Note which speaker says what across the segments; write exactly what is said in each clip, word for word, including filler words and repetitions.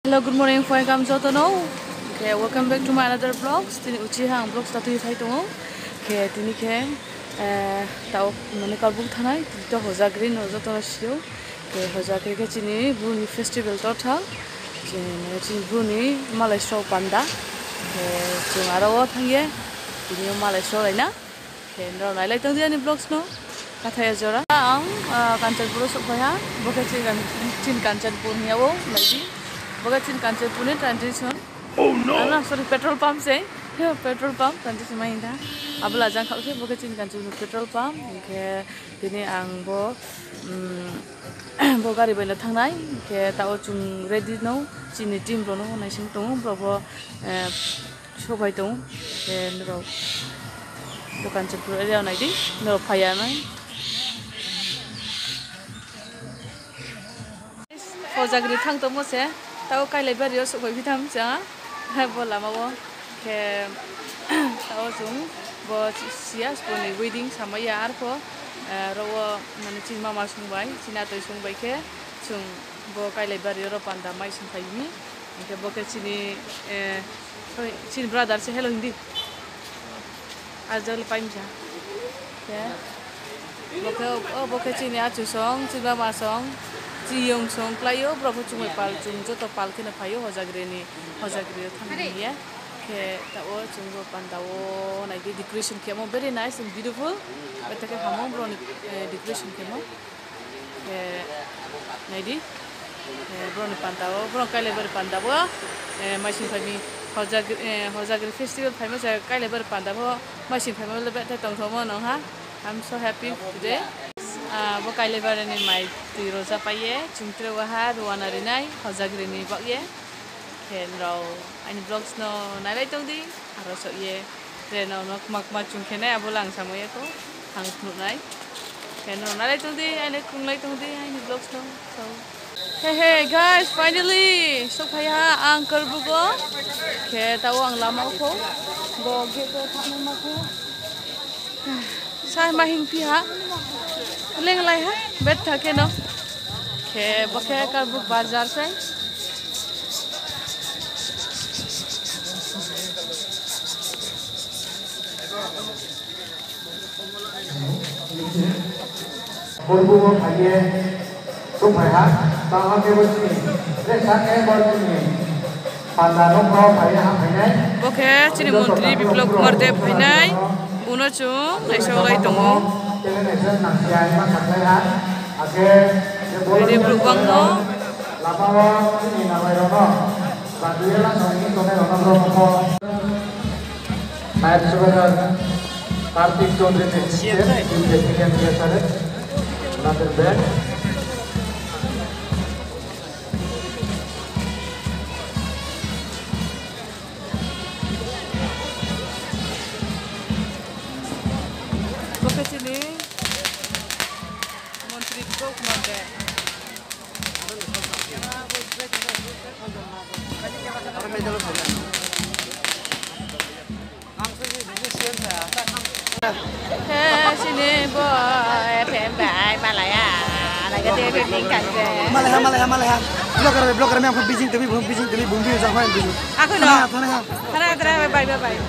Speaker 1: Hello, good morning, for come Jotono. Okay, welcome back to my another vlogs. Tini uchi hang vlogs tatu ithai tongo. Okay, tini ke tau mane Karbook thanai to Hojagiri no Jotono shio. Okay, Hojagiri ke chini buni festival to tha. Chini chini buni malai show panda. Okay, chung arawo thangye. Tini malai show laina. Okay, no lai lai tong dia ni vlogs no. Kathaya jora. Ang Kanchanpur sokbaya. Boke chin chin Kanchanpur niawo lagi. Bagatin kantor punya transition.
Speaker 2: Oh no.
Speaker 1: Alah, sorry petrol pump sih. Ya petrol pump transition main dah. Abla jang kau sih bagatin kantor petrol pump. Ke ini ang bo, bo gari benda thangnai. Ke tahu cung ready no. Cini team rono naising tong. Bro shobai tong. Ke nero. Bo kantor pura dia naik di. Nero payah nai. Hojagiri thang to mo sih. Tahu kai lebar yo sok bagi tam cia, bola mau ke tahu sung bo sias bo ni wedding sama ya arpo rawa mana cing mama sung bai cina tu sung bai ke sung bo kai lebar yo panda mai sung kai ni ke bo ke cini cini brother se hello hindi ajal paim cia ke bo ke oh bo ke cini acu song cing mama song Cium song playo berapa cuma pal cung joto pal kena payo Hojagiri ni Hojagiri thamni ya ke tawo cung pantawo naik decoration kemo very nice and beautiful bete ke hamong bro ni decoration kemo ke naik bro ni pantawo bro kale ber pantawo masih kami Hojagiri Hojagiri festival kami saya kale ber pantawo masih kami lebih datang semua nong ha I'm so happy today. Bo kai lebar ni mai ti roza paye chungtre waha ruana rinai Hojagiri ni bak ye ken ro ani vlogs no nalai tong di aro so ye tre no nok mak ma chung khene abolang samoye ko hang khnu nai ken ro nalai tong di ani kung lai tong di ani vlogs no so hey hey guys, finally so phaya ang Karbook ko ke tawo ang lama ko bo ge ko thane ma ko sai mahing pi ha leng lai ha bet thake no ke boke Karbook bazar sai
Speaker 2: Karbook aye so phaya ta ke bchi re sa ke bol ni panda no pro phaya ha phainai
Speaker 1: boke chini mantri biplop kumar dev phainai uno chung naisau lai tongo Ini berubah no.
Speaker 2: Kartik Chondri technician biasa deh, nanti band.
Speaker 1: Boke sini. Sini bo pembai Malaya, lagi dia bikin kerja.
Speaker 3: Malaya, Malaya, Malaya. Blogger, blogger, मैं आपको बीजिंग तभी भूम बीजिंग तभी भूम भी हो जाऊँ Beijing.
Speaker 1: Aku no. Karena karena bye bye bye.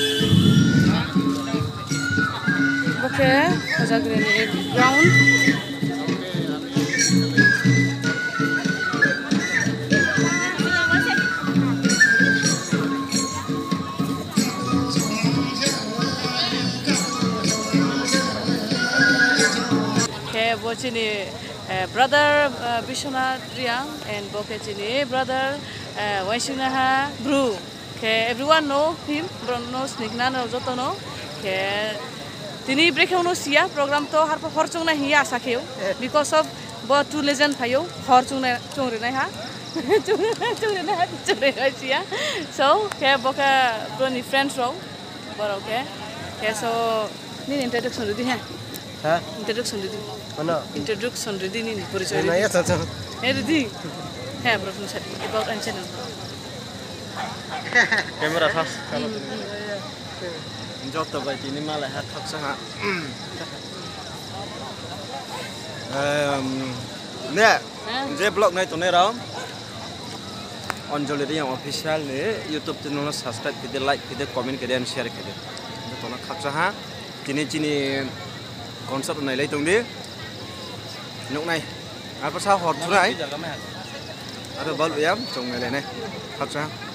Speaker 1: Oke, Hojagiri ini ground. Bo chini brother Anjali Reang and boke chini brother Waishinaha Bru. Ke everyone know him, bro knows nikna no joto no. Ke tini break no sia program to har por chung na hiya sakheu because of bo two legend phayo hor chung na chung re na ha. Chung chung re na chung re sia. So ke boke bro ni friends ro. But okay. Ke so ni introduction di ha.
Speaker 3: Ha?
Speaker 1: Introduction di.
Speaker 3: Mana?
Speaker 1: Introduction ready ni परिचय
Speaker 3: Naya saja.
Speaker 1: Eh ready. Hey bro, about Anjali.
Speaker 4: Kamera tas. Jauh terbaik ini malah hat tak sangat. Nè, nè blog này tụi này đâu? Anjali Reang official ni YouTube channel subscribe kede like kede comment kede and share kede. Itu nak kaksa ha. Cini cini konsert này lấy tung đi. Lúc này, apa sah hot tu này? Ada bal bayam, cong này này, kaksa.